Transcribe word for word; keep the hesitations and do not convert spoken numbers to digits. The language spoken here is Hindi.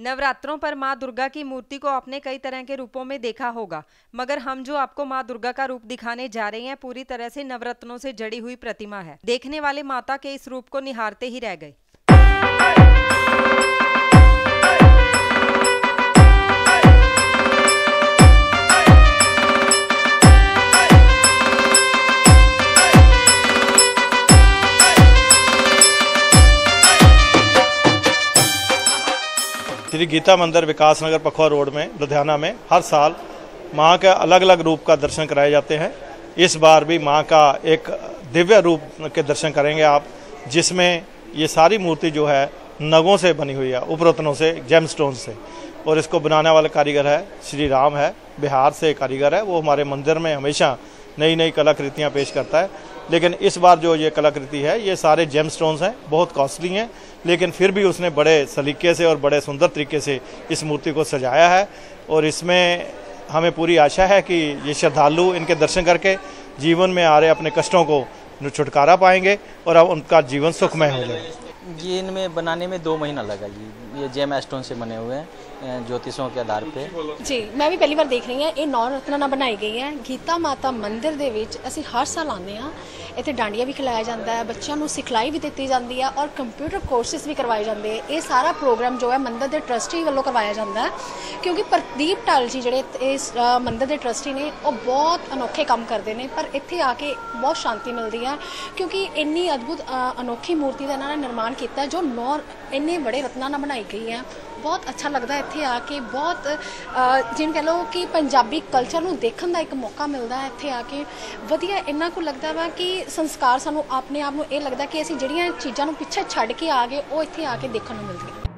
नवरात्रों पर मां दुर्गा की मूर्ति को आपने कई तरह के रूपों में देखा होगा, मगर हम जो आपको मां दुर्गा का रूप दिखाने जा रहे हैं पूरी तरह से नवरत्नों से जड़ी हुई प्रतिमा है। देखने वाले माता के इस रूप को निहारते ही रह गए। श्री गीता मंदिर विकास नगर पखवा रोड में लुधियाना में हर साल माँ के अलग अलग रूप का दर्शन कराए जाते हैं। इस बार भी माँ का एक दिव्य रूप के दर्शन करेंगे आप, जिसमें ये सारी मूर्ति जो है नगों से बनी हुई है, उपरत्नों से, जेम स्टोन से। और इसको बनाने वाला कारीगर है श्री राम है, बिहार से कारीगर है। वो हमारे मंदिर में हमेशा नई नई कलाकृतियाँ पेश करता है, लेकिन इस बार जो ये कलाकृति है ये सारे जेम स्टोन्स हैं, बहुत कॉस्टली हैं, लेकिन फिर भी उसने बड़े सलीके से और बड़े सुंदर तरीके से इस मूर्ति को सजाया है। और इसमें हमें पूरी आशा है कि ये श्रद्धालु इनके दर्शन करके जीवन में आ रहे अपने कष्टों को छुटकारा पाएंगे और अब उनका जीवन सुखमय हो जाए। ये इनमें बनाने में दो महीना लगा जी। ये जेम स्टोन से बने हुए हैं ज्योतिषों के आधार पे। जी मैं भी पहली बार देख रही ਹਾਂ। ਇਹ ਨੌ ਰਤਨਾਂ ਨਾਲ ਬਣਾਈ ਗਈ ਹੈ। ਗੀਤਾ ਮਾਤਾ ਮੰਦਿਰ ਦੇ ਵਿੱਚ ਅਸੀਂ ਹਰ ਸਾਲ ਆਉਂਦੇ ਹਾਂ। ਇੱਥੇ ਡਾਂਡੀਆਂ ਵੀ ਖਿਲਾਇਆ ਜਾਂਦਾ ਹੈ, ਬੱਚਿਆਂ ਨੂੰ ਸਿਖਲਾਈ ਵੀ ਦਿੱਤੀ ਜਾਂਦੀ ਹੈ ਔਰ ਕੰਪਿਊਟਰ ਕੋਰਸਿਸ ਵੀ ਕਰਵਾਏ ਜਾਂਦੇ ਆ। ਇਹ ਸਾਰਾ ਪ੍ਰੋਗਰਾਮ ਜੋ ਹੈ ਮੰਦਿਰ ਦੇ ਟਰਸਟੀ ਵੱਲੋਂ ਕਰਵਾਇਆ ਜਾਂਦਾ ਹੈ, ਕਿਉਂਕਿ ਪ੍ਰਦੀਪ ਢਾਲ ਜੀ ਜਿਹੜੇ ਇਸ ਮੰਦਿਰ ਦੇ ਟਰਸਟੀ ਨੇ ਉਹ ਬਹੁਤ ਅਨੋਖੇ ਕੰਮ ਕਰਦੇ ਨੇ। ਪਰ ਇੱਥੇ ਆ ਕੇ ਬਹੁਤ ਸ਼ਾਂਤੀ ਮਿਲਦੀ ਹੈ, ਕਿਉਂਕਿ ਇੰਨੀ ਅਦਭੁਤ ਅਨੋਖੀ ਮੂਰਤੀ ਦਾ ਇਹਨਾਂ ਨੇ ਨਿਰਮਾਣ ਕੀਤਾ ਜੋ ਨੌ ਇੰਨੇ ਬੜੇ ਰਤਨਾਂ ਨਾਲ ਬਣਾਈ ਗਈ ਹੈ। बहुत अच्छा लगता है इत्थे आके, बहुत जिन्हें कह लो कि पंजाबी कल्चर नूं देखण दा एक मौका मिलता है। इत्थे आके वधिया इन्ना को लगता वा कि संस्कार सानूं अपने आप नूं ये लगता कि असीं जिहड़ियां चीज़ां नूं पिछे छड्ड के आ गए वो इत्थे आके देखण नूं मिलदियां।